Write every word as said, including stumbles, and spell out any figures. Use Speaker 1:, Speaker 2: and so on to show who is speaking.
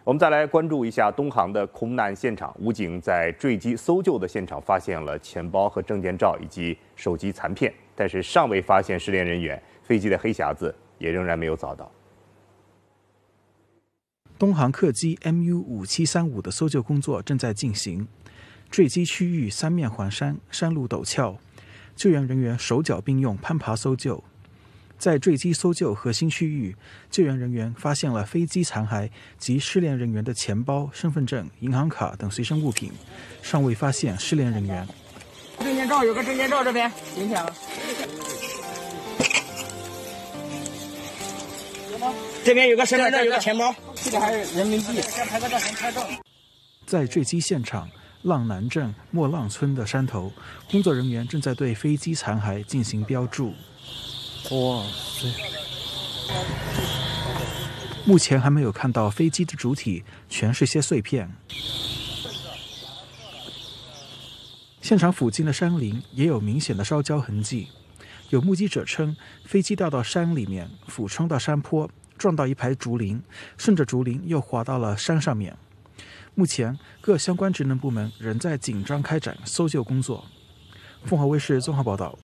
Speaker 1: 我们再来关注一下东航的空难现场，武警在坠机搜救的现场发现了钱包和证件照以及手机残片，但是尚未发现失联人员，飞机的黑匣子也仍然没有找到。
Speaker 2: 东航客机 M U 五七三五的搜救工作正在进行，坠机区域三面环山，山路陡峭，救援人员手脚并用攀爬搜救。在坠机搜救核心区域，救援人员发现了飞机残骸及失联人员的钱包、身份证、银行卡等随身物品，尚未发现失联人员。
Speaker 3: 证件照有个证件照，这边明天了。这边有个身份证，有个钱包，这个还是人民币。先拍个照，先拍照。
Speaker 2: 在坠机现场浪南镇莫浪村的山头，工作人员正在对飞机残骸进行标注。哇塞！目前还没有看到飞机的主体，全是些碎片。现场附近的山林也有明显的烧焦痕迹。有目击者称，飞机掉到山里面，俯冲到山坡，撞到一排竹林，顺着竹林又滑到了山上面。目前，各相关职能部门仍在紧张开展搜救工作。凤凰卫视综合报道。